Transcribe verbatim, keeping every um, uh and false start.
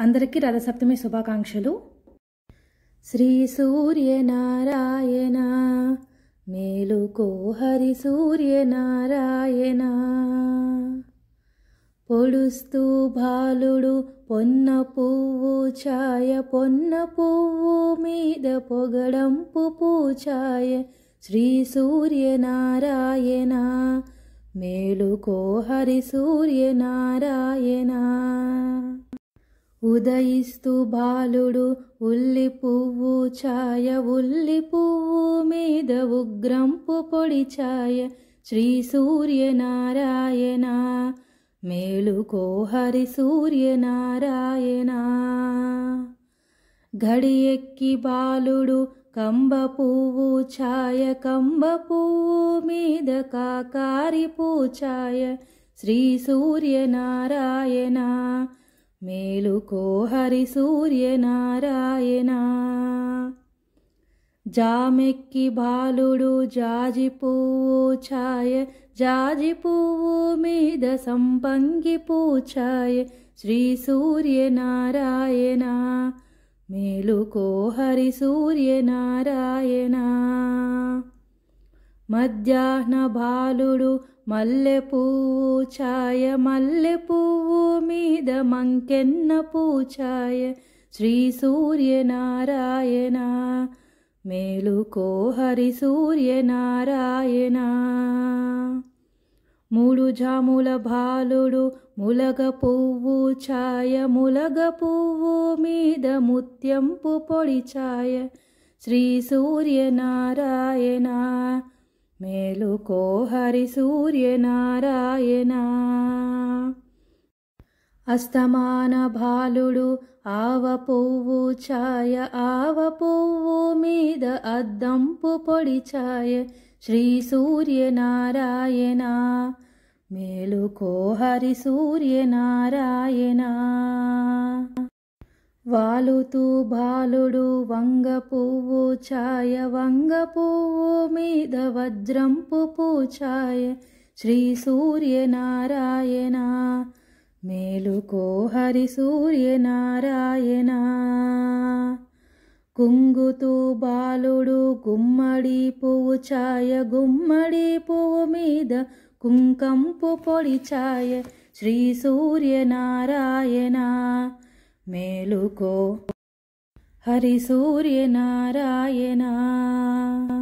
అందరికీ రథసప్తమి శుభాకాంక్షలు. శ్రీ సూర్యనారాయణ మేలుకో హరి సూర్యనారాయణ. పొడుస్తూ బాలుడు పొన్న పువ్వు ఛాయ, పొన్న పువ్వు మీద పొగడంపు పూచాయ. శ్రీ సూర్యనారాయణ మేలుకో హరి సూర్యనారాయణ. ఉదయిస్తూ బాలుడు ఉల్లి పువ్వు ఛాయ, ఉల్లి పువ్వు మీద ఉగ్రంపు పొడి ఛాయ. శ్రీ సూర్యనారాయణ మేలుకో హరి సూర్యనారాయణ. గడి ఎక్కి బాలుడు కంబ పువ్వు ఛాయ, కంబ పువ్వు మీద కాకారి పూచాయ. శ్రీ సూర్యనారాయణ మేలుకో హరి సూర్యనారాయణ. జామెక్కి బాలుడు జాజి పువ్వు ఛాయ, జాజి పువ్వు మీద సంపంగి పూచాయ. శ్రీ సూర్యనారాయణ మేలుకో హరి సూర్యనారాయణ. మధ్యాహ్న బాలుడు మల్లె పువ్వు ఛాయ, మల్లె పువ్వు మీద మంకెన్న పూచాయ. శ్రీ సూర్యనారాయణ మేలుకో హరి సూర్యనారాయణ. మూడు జాముల బాలుడు ములగ పువ్వు ఛాయ, ములగ పువ్వు మీద ముత్యంపు పొడి ఛాయ. శ్రీ సూర్యనారాయణ మేలుకో హరి సూర్యనారాయణ. అస్తమాన బాలుడు ఆవ పువ్వు ఛాయ, ఆవ పువ్వు మీద అద్దంపు పొడి ఛాయ. శ్రీ సూర్యనారాయణ మేలుకో హరి సూర్యనారాయణ. వాలుతూ బాలుడు వంగ పువ్వు ఛాయ, వంగ పువ్వు మీద వజ్రంపు పూచాయ. శ్రీ సూర్యనారాయణ మేలుకో హరి సూర్యనారాయణ. కుంగుతూ బాలుడు గుమ్మడి పువ్వు ఛాయ, గుమ్మడి పువ్వు మీద కుంకంపు పొడి ఛాయ. శ్రీ సూర్యనారాయణ మేలుకో హరి సూర్యనారాయణ.